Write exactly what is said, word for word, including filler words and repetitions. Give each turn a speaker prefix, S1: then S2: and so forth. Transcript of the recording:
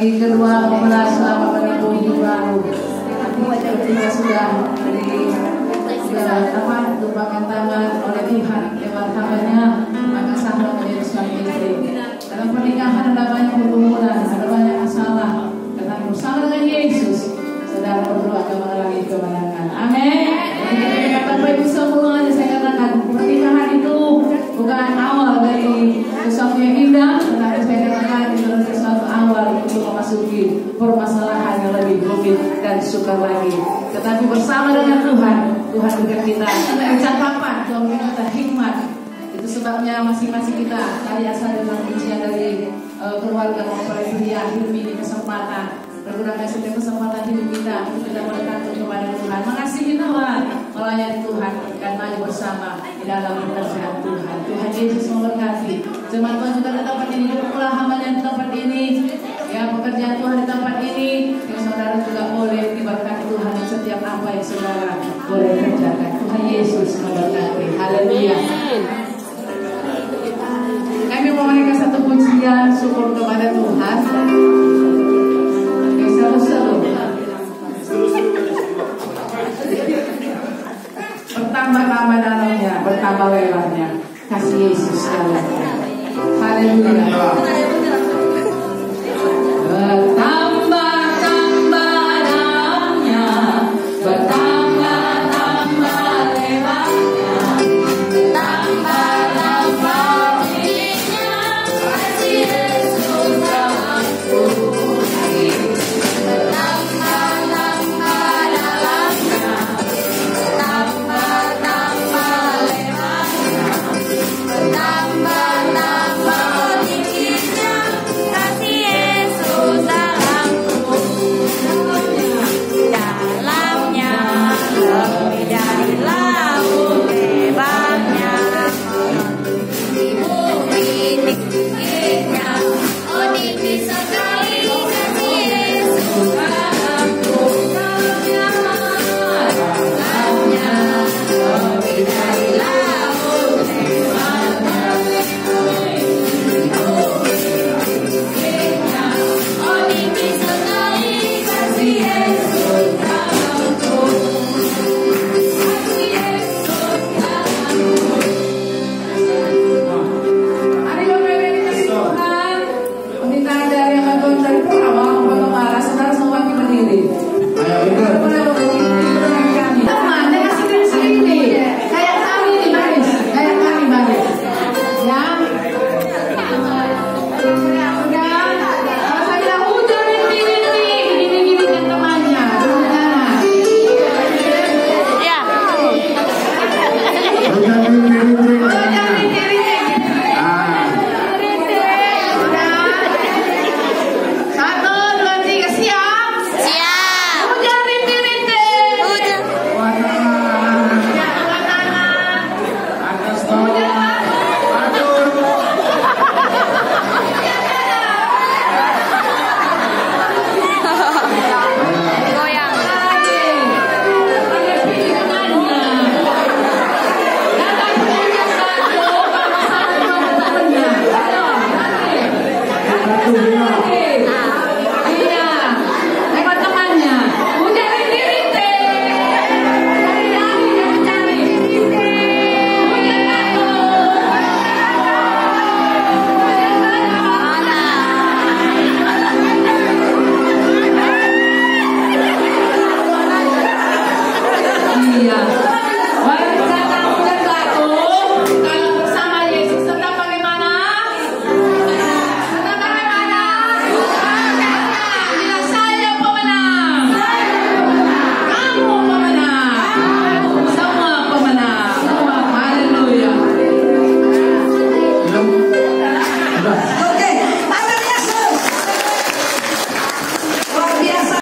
S1: hari kedua belas selama minggu hidup baru. Kita sudah dari sudah apa lupakan tangan oleh Tuhan lewat hambanya, maka sama menjadi suami istri. Dalam pernikahan ada banyak pergumulan, ada banyak masalah. Karena bersama dengan Yesus, saudara berdoa akan mengalami kemenangan. Amin. Jadi Bapak Ibu semua, saya katakan pernikahan itu bukan awal dari sesuatu yang indah, tetapi saya katakan itu adalah sesuatu awal untuk memasuki permasalahan yang lebih rumit dan sukar lagi. Tetapi bersama dengan Tuhan, Tuhan berikan kita kecakapan, Tuhan berikan kita hikmat. Itu sebabnya masing-masing kita tadi asal dalam ujian dari uh, keluarga mempelai pria Hilmi di kesempatan bergunakan setiap kesempatan hidup kita untuk kita bergantung kepada Tuhan, mengasihi Tuhan, melayani Tuhan dan maju bersama di dalam pekerjaan Tuhan. Tuhan Yesus memberkati. Jemaat Tuhan juga di tempat ini, duduklah hambanya di tempat ini, ya pekerjaan Tuhan di tempat ini, yang saudara juga boleh diberkati Tuhan di setiap apa yang saudara boleh kerjakan. Tuhan Yesus memberkati. Haleluya. Kami mau memberikan satu pujian syukur kepada Tuhan. Seru-seru. Bertambah-tambah dalamnya, bertambah lebarnya kasih Yesus dalam